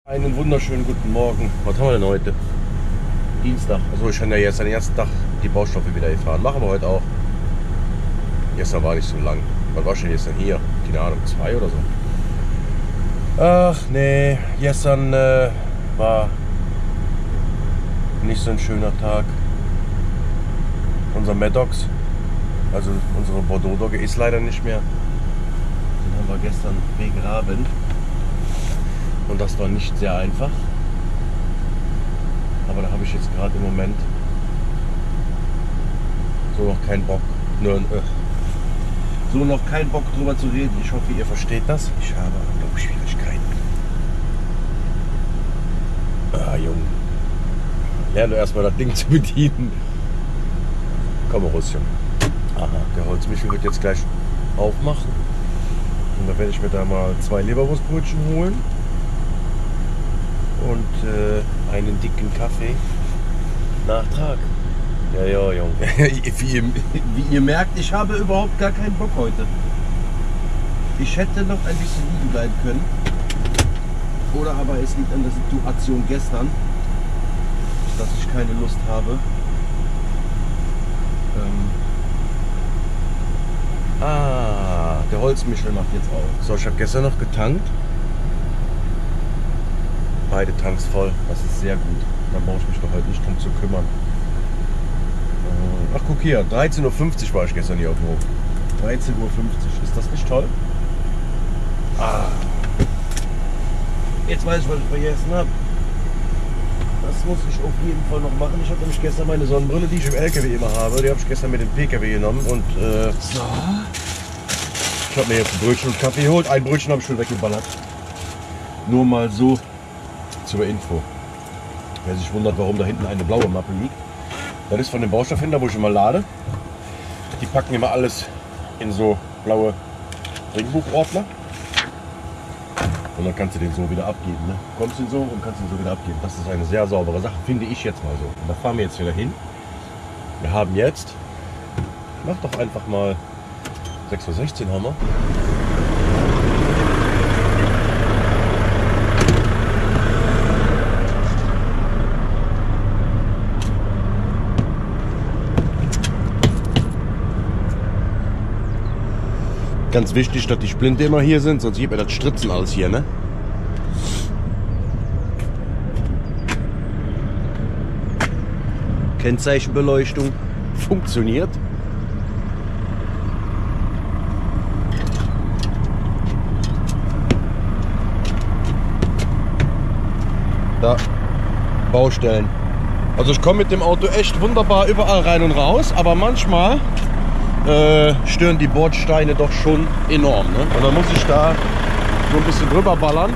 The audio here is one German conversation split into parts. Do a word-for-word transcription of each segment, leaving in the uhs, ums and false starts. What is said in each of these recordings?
Einen wunderschönen guten Morgen. Was haben wir denn heute? Dienstag. Also ich habe ja jetzt den ersten Tag die Baustoffe wieder gefahren. Machen wir heute auch. Gestern war nicht so lang. Wann war schon gestern hier? Keine Ahnung, zwei oder so. Ach nee, gestern äh, war nicht so ein schöner Tag. Unser Maddox, also unsere Bordeaux-Dogge, ist leider nicht mehr. Den haben wir gestern begraben. Und das war nicht sehr einfach. Aber da habe ich jetzt gerade im Moment so noch keinen Bock. Nur, äh, so noch keinen Bock drüber zu reden. Ich hoffe, ihr versteht das. Ich habe andere Schwierigkeiten. Ah, Junge. Lerne erstmal das Ding zu bedienen. Komm mal raus, Junge. Aha, der Holzmichel wird jetzt gleich aufmachen. Und da werde ich mir da mal zwei Leberwurstbrötchen holen. Und äh, einen dicken Kaffee. Nachtrag. Ja, ja, Junge. wie, ihr, wie ihr merkt, ich habe überhaupt gar keinen Bock heute. Ich hätte noch ein bisschen liegen bleiben können. Oder aber es liegt an der Situation gestern, dass ich keine Lust habe. Ähm ah, der Holzmichel macht jetzt auf. So, ich habe gestern noch getankt. Beide Tanks voll, das ist sehr gut. Dann brauche ich mich doch heute nicht drum zu kümmern. Ach, guck hier, dreizehn Uhr fünfzig war ich gestern hier auf dem Hof. dreizehn Uhr fünfzig, ist das nicht toll? Ah. Jetzt weiß ich, was ich vergessen habe. Das muss ich auf jeden Fall noch machen. Ich habe nämlich gestern meine Sonnenbrille, die ich im L K W immer habe, die habe ich gestern mit dem P K W genommen. Und äh, so. Ich habe mir jetzt ein Brötchen und Kaffee geholt. Ein Brötchen habe ich schon weggeballert. Nur mal so zur Info. Wer sich wundert, warum da hinten eine blaue Mappe liegt. Das ist von dem Baustoffhändler, wo ich immer lade. Die packen immer alles in so blaue Ringbuchordner. Und dann kannst du den so wieder abgeben. Ne? Kommst den so und kannst den so wieder abgeben. Das ist eine sehr saubere Sache, finde ich jetzt mal so. Und da fahren wir jetzt wieder hin. Wir haben jetzt, mach doch einfach mal sechs Uhr sechzehn haben wir. Ganz wichtig, dass die Splinte immer hier sind, sonst gibt mir das Stritzen alles hier, ne? Kennzeichenbeleuchtung funktioniert. Da, Baustellen. Also ich komme mit dem Auto echt wunderbar überall rein und raus, aber manchmal Äh, stören die Bordsteine doch schon enorm. Ne? Und dann muss ich da so ein bisschen drüber ballern.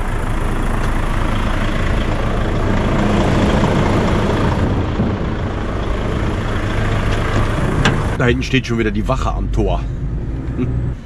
Da hinten steht schon wieder die Wache am Tor. Hm.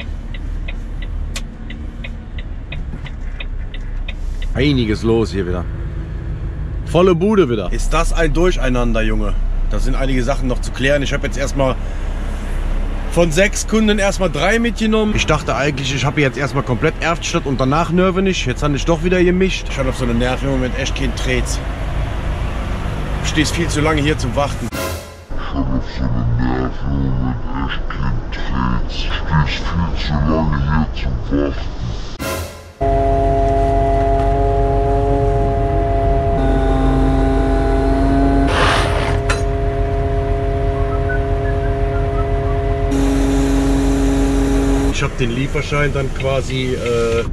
Einiges los hier wieder. Volle Bude wieder. Ist das ein Durcheinander, Junge? Da sind einige Sachen noch zu klären. Ich habe jetzt erstmal von sechs Kunden erstmal drei mitgenommen. Ich dachte eigentlich, ich habe jetzt erstmal komplett Erftstadt und danach Nörvenich. Jetzt habe ich doch wieder gemischt. Ich habe auf so eine Nerven im Moment echt keinen Trets. Du stehst viel zu lange hier zum Warten. Ich habe auf so eine Nerven im Moment echt keinen Trets. Du stehst viel zu lange hier zum Warten. Ich habe den Lieferschein dann quasi. Äh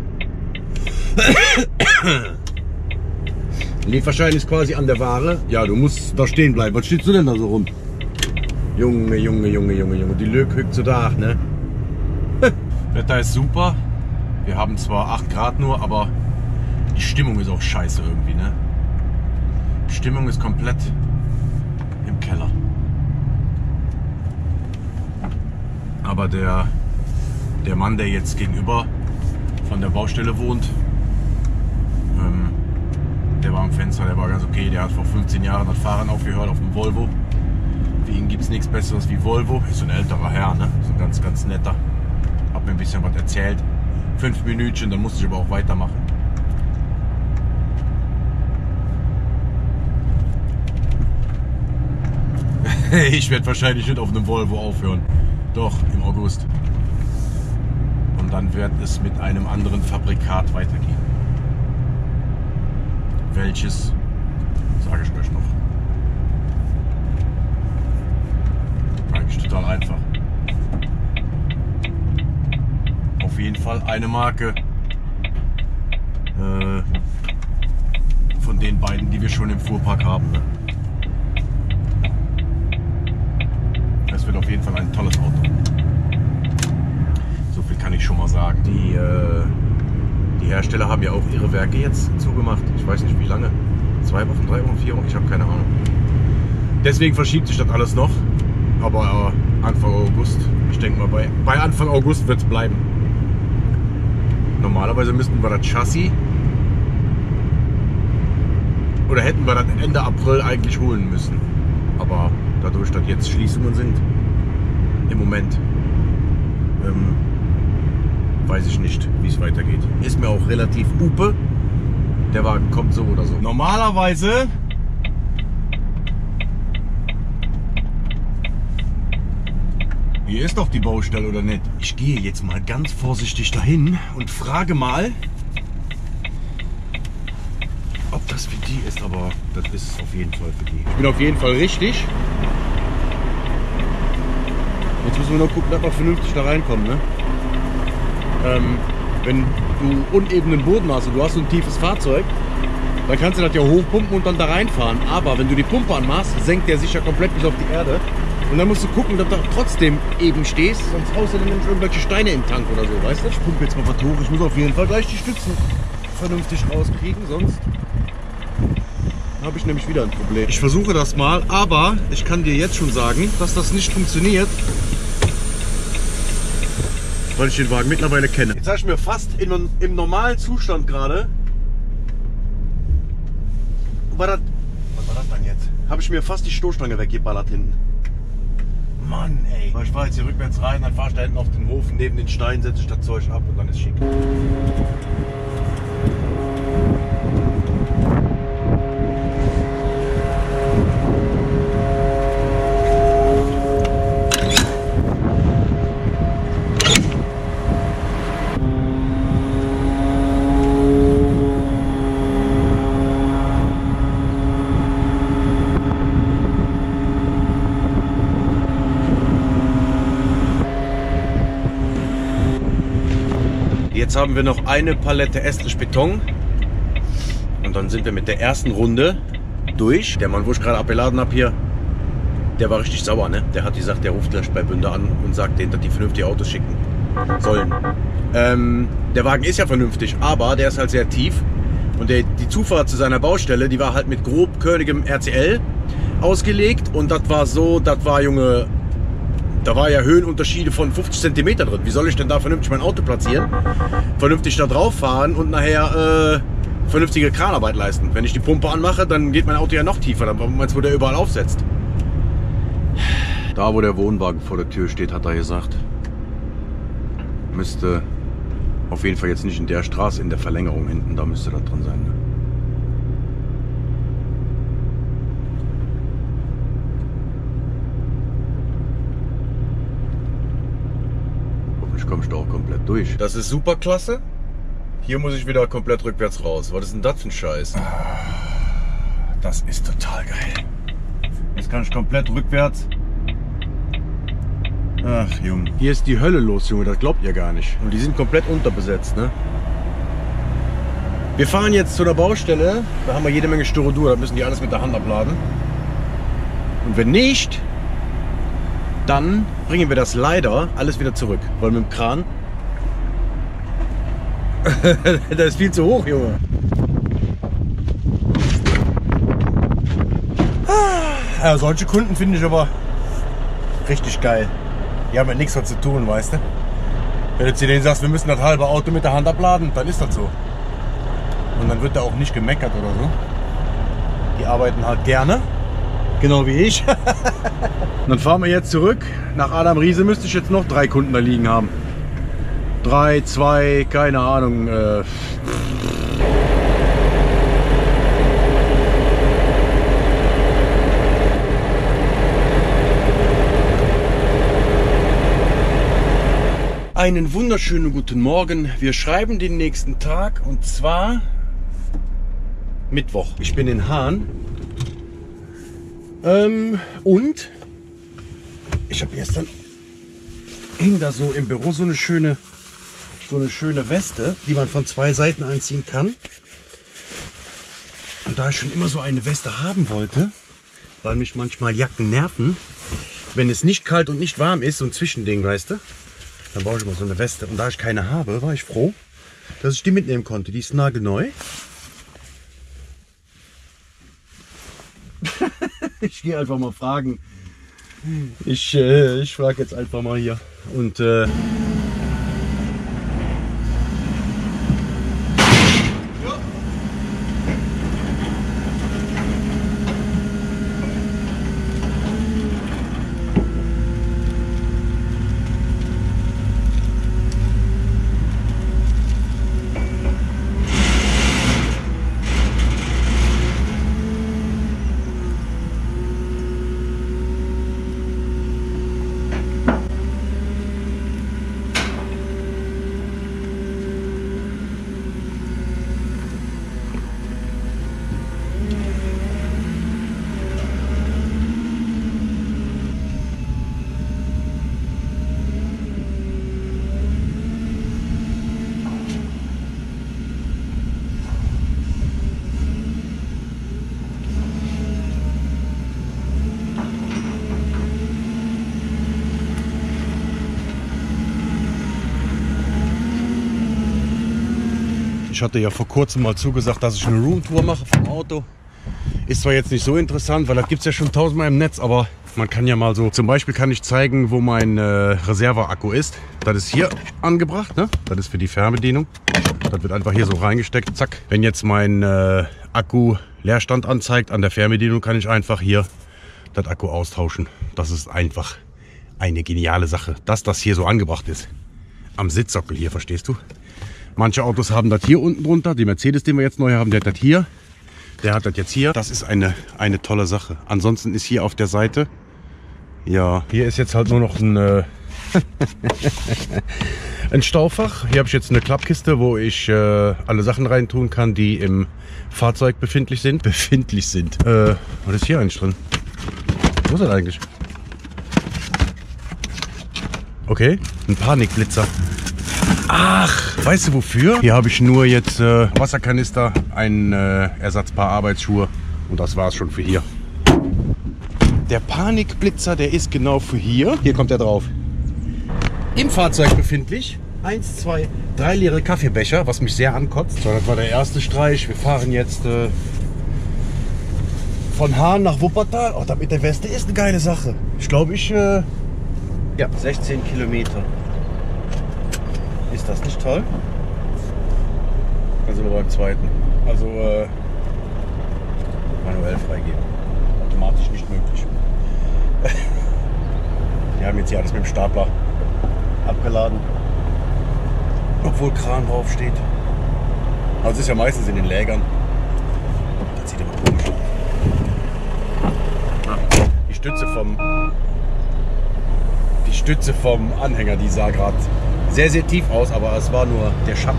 Lieferschein ist quasi an der Ware. Ja, du musst da stehen bleiben. Was stehst du denn da so rum? Junge, Junge, Junge, Junge, Junge. Die Lök hückt so da, ne? Wetter ist super. Wir haben zwar acht Grad nur, aber die Stimmung ist auch scheiße irgendwie, ne? Die Stimmung ist komplett im Keller. Aber der. Der Mann, der jetzt gegenüber von der Baustelle wohnt, ähm, der war am Fenster, der war ganz okay. Der hat vor fünfzehn Jahren das Fahren aufgehört auf dem Volvo. Für ihn gibt es nichts Besseres wie Volvo. Ist so ein älterer Herr, ne? So ein ganz, ganz netter. Hab mir ein bisschen was erzählt. Fünf Minütchen, dann musste ich aber auch weitermachen. Ich werde wahrscheinlich nicht auf einem Volvo aufhören. Doch, im August. Und dann wird es mit einem anderen Fabrikat weitergehen. Welches, sage ich euch noch. Eigentlich total einfach. Auf jeden Fall eine Marke äh, von den beiden, die wir schon im Fuhrpark haben. Ne? Das wird auf jeden Fall ein tolles Auto. So viel kann ich schon mal sagen. Die, äh, die Hersteller haben ja auch ihre Werke jetzt zugemacht. Ich weiß nicht wie lange. Zwei Wochen, drei Wochen, vier Wochen, ich habe keine Ahnung. Deswegen verschiebt sich das alles noch. Aber äh, Anfang August, ich denke mal, bei, bei Anfang August wird es bleiben. Normalerweise müssten wir das Chassis oder hätten wir das Ende April eigentlich holen müssen. Aber dadurch, dass jetzt Schließungen sind, im Moment, ähm, weiß ich nicht, wie es weitergeht. Ist mir auch relativ upe. Der Wagen kommt so oder so. Normalerweise hier ist doch die Baustelle, oder nicht? Ich gehe jetzt mal ganz vorsichtig dahin und frage mal, ob das für die ist, aber das ist auf jeden Fall für die. Ich bin auf jeden Fall richtig. Jetzt müssen wir noch gucken, dass wir vernünftig da reinkommen. Ne? Ähm, wenn du unebenen Boden hast und du hast so ein tiefes Fahrzeug, dann kannst du das ja hochpumpen und dann da reinfahren. Aber wenn du die Pumpe anmachst, senkt der sich ja komplett bis auf die Erde. Und dann musst du gucken, dass du trotzdem eben stehst, sonst haust du dann nämlich irgendwelche Steine in den Tank oder so, weißt du? Ich pumpe jetzt mal was hoch. Ich muss auf jeden Fall gleich die Stützen vernünftig rauskriegen, sonst habe ich nämlich wieder ein Problem. Ich versuche das mal, aber ich kann dir jetzt schon sagen, dass das nicht funktioniert, weil ich den Wagen mittlerweile kenne. Jetzt habe ich mir fast in, im normalen Zustand gerade, war das, was war das dann jetzt? Habe ich mir fast die Stoßstange weggeballert hinten. Mann, ey. Ich fahre jetzt hier rückwärts rein, dann fahre ich da hinten auf den Hof, neben den Stein setze ich das Zeug ab und dann ist schick. Jetzt haben wir noch eine Palette Estrich-Beton und dann sind wir mit der ersten Runde durch. Der Mann, wo ich gerade abgeladen habe hier, der war richtig sauer. Ne? Der hat gesagt, der ruft gleich bei Bünde an und sagt denen, dass die vernünftige Autos schicken sollen. Ähm, der Wagen ist ja vernünftig, aber der ist halt sehr tief und der, die Zufahrt zu seiner Baustelle, die war halt mit grobkörnigem R C L ausgelegt und das war so, das war, Junge, da war ja Höhenunterschiede von fünfzig Zentimeter drin. Wie soll ich denn da vernünftig mein Auto platzieren? Vernünftig da drauf fahren und nachher äh, vernünftige Kranarbeit leisten. Wenn ich die Pumpe anmache, dann geht mein Auto ja noch tiefer. Dann meinst du, wo der überall aufsetzt. Da, wo der Wohnwagen vor der Tür steht, hat er gesagt, müsste auf jeden Fall jetzt nicht in der Straße, in der Verlängerung hinten, da müsste das drin sein. Ne? Kommst du auch komplett durch. Das ist super klasse. Hier muss ich wieder komplett rückwärts raus. Was ist denn das für ein Scheiß? Das ist total geil. Jetzt kann ich komplett rückwärts. Ach, Junge. Hier ist die Hölle los, Junge. Das glaubt ihr gar nicht. Und die sind komplett unterbesetzt, ne? Wir fahren jetzt zu der Baustelle. Da haben wir jede Menge Styrodur. Da müssen die alles mit der Hand abladen. Und wenn nicht, dann bringen wir das leider alles wieder zurück. Weil mit dem Kran, das ist viel zu hoch, Junge. Ja, solche Kunden finde ich aber richtig geil. Die haben ja nichts mehr zu tun, weißt du. Wenn du zu denen sagst, wir müssen das halbe Auto mit der Hand abladen, dann ist das so. Und dann wird da auch nicht gemeckert oder so. Die arbeiten halt gerne. Genau wie ich. Dann fahren wir jetzt zurück. Nach Adam Riese müsste ich jetzt noch drei Kunden da liegen haben. Drei, zwei, keine Ahnung. Äh Einen wunderschönen guten Morgen. Wir schreiben den nächsten Tag und zwar Mittwoch. Ich bin in Hahn ähm, und ich habe gestern hing da so im Büro so eine schöne so eine schöne Weste, die man von zwei Seiten anziehen kann. Und da ich schon immer so eine Weste haben wollte, weil mich manchmal Jacken nerven, wenn es nicht kalt und nicht warm ist, so ein Zwischending, weißt du, dann brauche ich immer so eine Weste. Und da ich keine habe, war ich froh, dass ich die mitnehmen konnte. Die ist nagelneu. Ich gehe einfach mal fragen. Ich, äh, ich frage jetzt einfach mal hier. Und äh, ich hatte ja vor kurzem mal zugesagt, dass ich eine Roomtour mache vom Auto. Ist zwar jetzt nicht so interessant, weil das gibt es ja schon tausendmal im Netz, aber man kann ja mal so, zum Beispiel kann ich zeigen, wo mein äh, Reserveakku ist. Das ist hier angebracht, ne? Das ist für die Fernbedienung. Das wird einfach hier so reingesteckt, zack. Wenn jetzt mein äh, Akku Leerstand anzeigt an der Fernbedienung, kann ich einfach hier das Akku austauschen. Das ist einfach eine geniale Sache, dass das hier so angebracht ist. Am Sitzsockel hier, verstehst du? Manche Autos haben das hier unten drunter. Die Mercedes, den wir jetzt neu haben, der hat das hier. Der hat das jetzt hier. Das ist eine, eine tolle Sache. Ansonsten ist hier auf der Seite, ja, hier ist jetzt halt nur noch ein, äh, ein Staufach. Hier habe ich jetzt eine Klappkiste, wo ich äh, alle Sachen reintun kann, die im Fahrzeug befindlich sind. Befindlich sind. Äh, was ist hier eigentlich drin? Wo ist das eigentlich? Okay, ein Panikblitzer. Ach, weißt du wofür? Hier habe ich nur jetzt äh, Wasserkanister, ein äh, Ersatzpaar Arbeitsschuhe und das war's schon für hier. Der Panikblitzer, der ist genau für hier. Hier kommt er drauf. Im Fahrzeug befindlich. Eins, zwei, drei leere Kaffeebecher, was mich sehr ankotzt. So, das war der erste Streich. Wir fahren jetzt äh, von Hahn nach Wuppertal. Oh, das mit der Weste ist eine geile Sache. Ich glaube, ich... Äh, ja, sechzehn Kilometer. Ist das nicht toll? Dann sind wir beim zweiten. Also äh, manuell freigeben. Automatisch nicht möglich. Wir haben jetzt hier alles mit dem Stapler abgeladen. Obwohl Kran drauf steht. Also es ist ja meistens in den Lägern. Das sieht immer komisch aus. Die Stütze vom Die Stütze vom Anhänger, die sah gerade sehr, sehr tief aus, aber es war nur der Schatten.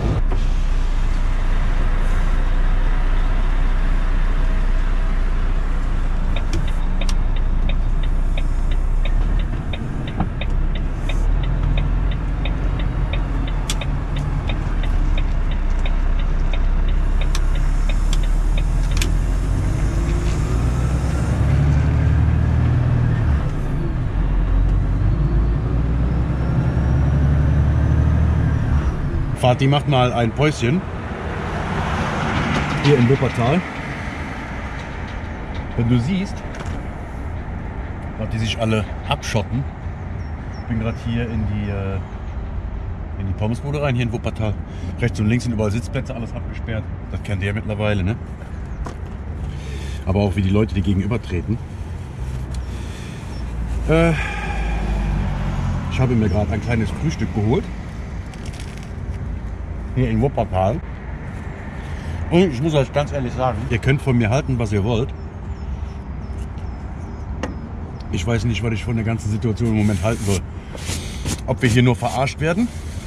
Vati macht mal ein Päuschen hier in Wuppertal. Wenn du siehst, dass die sich alle abschotten. Ich bin gerade hier in die, äh, in die Pommesbude rein, hier in Wuppertal. Rechts und links sind überall Sitzplätze, alles abgesperrt. Das kennt ihr mittlerweile, ne? Aber auch wie die Leute, die gegenüber treten. Äh, ich habe mir gerade ein kleines Frühstück geholt. Hier in Wuppertal. Und ich muss euch ganz ehrlich sagen, ihr könnt von mir halten, was ihr wollt. Ich weiß nicht, was ich von der ganzen Situation im Moment halten soll. Ob wir hier nur verarscht werden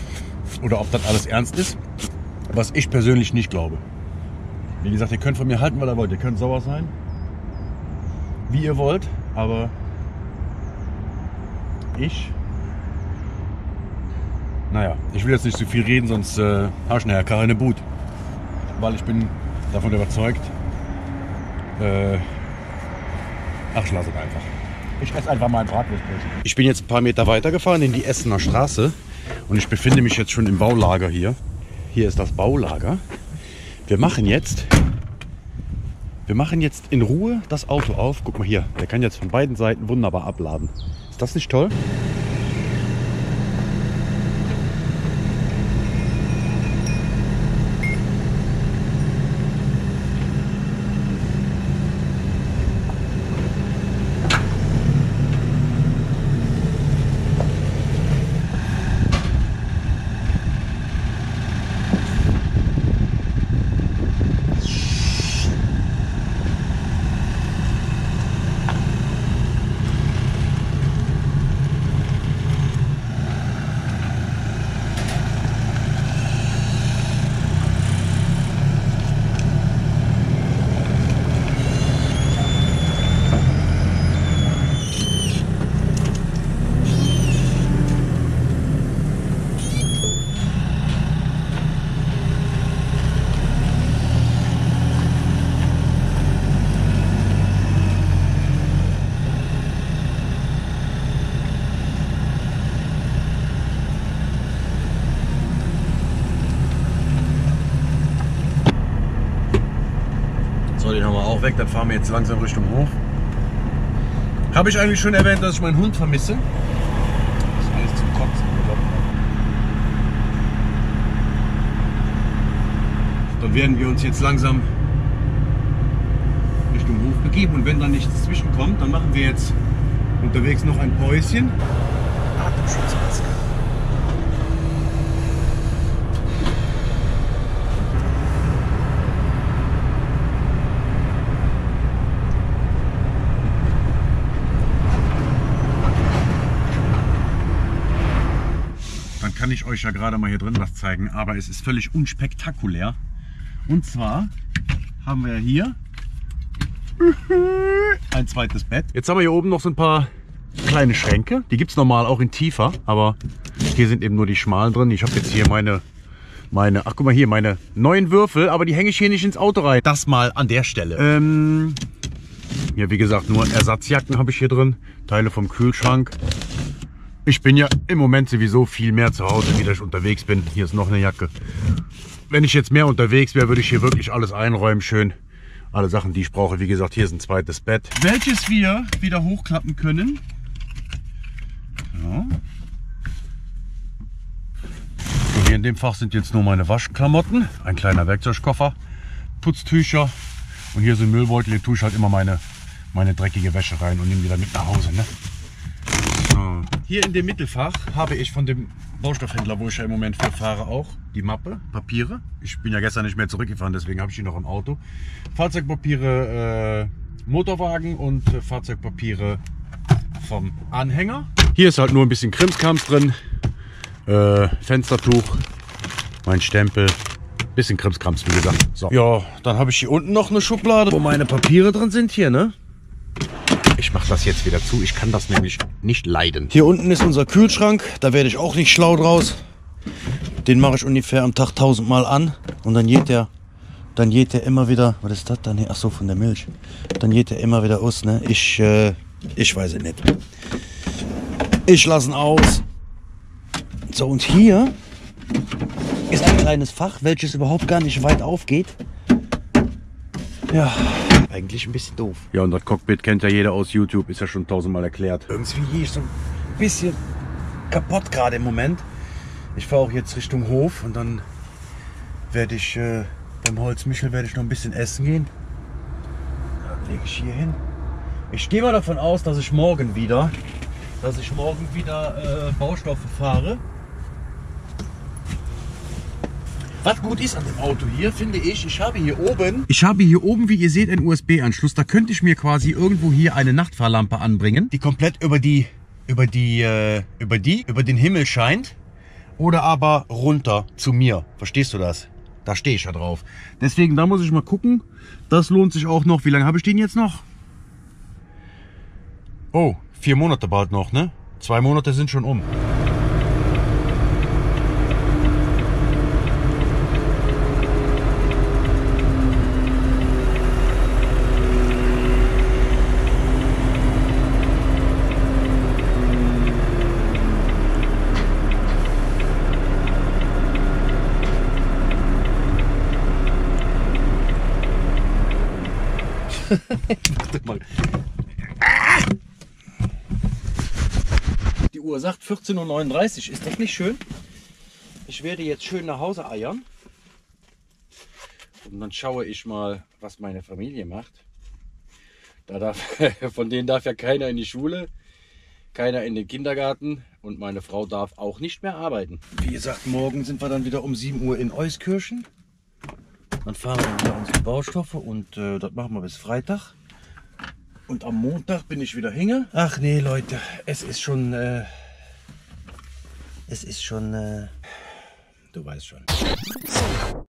oder ob das alles ernst ist, was ich persönlich nicht glaube. Wie gesagt, ihr könnt von mir halten, was ihr wollt. Ihr könnt sauer sein, wie ihr wollt, aber ich, naja, ich will jetzt nicht so viel reden, sonst äh, habe ich nachher keine Boot. Weil ich bin davon überzeugt, äh, ach, ich lasse es einfach. Ich esse einfach mal ein Bratwurstbrötchen. Ich bin jetzt ein paar Meter weiter gefahren in die Essener Straße und ich befinde mich jetzt schon im Baulager hier. Hier ist das Baulager. Wir machen jetzt, wir machen jetzt in Ruhe das Auto auf. Guck mal hier, der kann jetzt von beiden Seiten wunderbar abladen. Ist das nicht toll? So, den haben wir auch weg. Dann fahren wir jetzt langsam Richtung Hof. Habe ich eigentlich schon erwähnt, dass ich meinen Hund vermisse? Das ist alles zum Kotzen. Dann werden wir uns jetzt langsam Richtung Hof begeben. Und wenn da nichts zwischenkommt, dann machen wir jetzt unterwegs noch ein Päuschen. Atemschutzmaske. Kann ich euch ja gerade mal hier drin was zeigen, aber es ist völlig unspektakulär. Und zwar haben wir hier ein zweites Bett. Jetzt haben wir hier oben noch so ein paar kleine Schränke. Die gibt es normal auch in tiefer, aber hier sind eben nur die schmalen drin. Ich habe jetzt hier meine, meine, ach guck mal hier, meine neuen Würfel, aber die hänge ich hier nicht ins Auto rein. Das mal an der Stelle. Ähm, ja, wie gesagt, nur Ersatzjacken habe ich hier drin, Teile vom Kühlschrank. Ich bin ja im Moment sowieso viel mehr zu Hause, wie ich unterwegs bin. Hier ist noch eine Jacke. Wenn ich jetzt mehr unterwegs wäre, würde ich hier wirklich alles einräumen, schön. Alle Sachen, die ich brauche. Wie gesagt, hier ist ein zweites Bett, welches wir wieder hochklappen können. Ja. So, hier in dem Fach sind jetzt nur meine Waschklamotten, ein kleiner Werkzeugkoffer, Putztücher und hier so ein Müllbeutel. Hier tue ich halt immer meine, meine dreckige Wäsche rein und nehme die dann mit nach Hause. Ne? Hier in dem Mittelfach habe ich von dem Baustoffhändler, wo ich ja im Moment für fahre, auch die Mappe, Papiere. Ich bin ja gestern nicht mehr zurückgefahren, deswegen habe ich die noch im Auto. Fahrzeugpapiere, äh, Motorwagen und äh, Fahrzeugpapiere vom Anhänger. Hier ist halt nur ein bisschen Krimskrams drin. Äh, Fenstertuch, mein Stempel, bisschen Krimskrams, wie gesagt. So. Ja, dann habe ich hier unten noch eine Schublade, wo meine Papiere drin sind hier, ne? Ich mache das jetzt wieder zu, ich kann das nämlich nicht leiden. Hier unten ist unser Kühlschrank, da werde ich auch nicht schlau draus. Den mache ich ungefähr am Tag tausendmal an und dann geht der, dann geht der immer wieder, was ist das dann? Ach so, von der Milch. Dann geht der immer wieder aus, ne? Ich, äh, ich weiß es nicht. Ich lasse ihn aus. So, und hier ist ein kleines Fach, welches überhaupt gar nicht weit aufgeht. Ja, eigentlich ein bisschen doof. Ja, und das Cockpit kennt ja jeder aus YouTube, ist ja schon tausendmal erklärt. Irgendwie hier ist so ein bisschen kaputt gerade im Moment. Ich fahre auch jetzt Richtung Hof und dann werde ich äh, beim Holzmichel werde ich noch ein bisschen essen gehen. Dann lege ich hier hin. Ich gehe mal davon aus, dass ich morgen wieder, dass ich morgen wieder äh, Baustoffe fahre. Was gut ist an dem Auto hier, finde ich, ich habe hier oben, ich habe hier oben, wie ihr seht, einen U S B-Anschluss. Da könnte ich mir quasi irgendwo hier eine Nachtfahrlampe anbringen, die komplett über die, über die, äh, über die, über den Himmel scheint. oder aber runter zu mir. Verstehst du das? Da stehe ich ja drauf. Deswegen, da muss ich mal gucken. Das lohnt sich auch noch. Wie lange habe ich den jetzt noch? Oh, vier Monate bald noch, ne? Zwei Monate sind schon um. Warte mal. Die Uhr sagt vierzehn Uhr neununddreißig. Ist das nicht schön? Ich werde jetzt schön nach Hause eiern. Und dann schaue ich mal, was meine Familie macht. Da darf, von denen darf ja keiner in die Schule, keiner in den Kindergarten und meine Frau darf auch nicht mehr arbeiten. Wie gesagt, morgen sind wir dann wieder um sieben Uhr in Euskirchen. Dann fahren wir wieder unsere Baustoffe und äh, das machen wir bis Freitag. Und am Montag bin ich wieder hinge. Ach nee, Leute, es ist schon, äh, es ist schon, äh, du weißt schon.